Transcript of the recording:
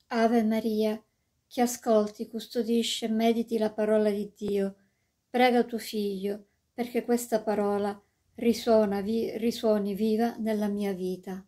Ave Maria, che ascolti, custodisci e mediti la parola di Dio, prega tuo Figlio perché questa parola risuoni viva nella mia vita.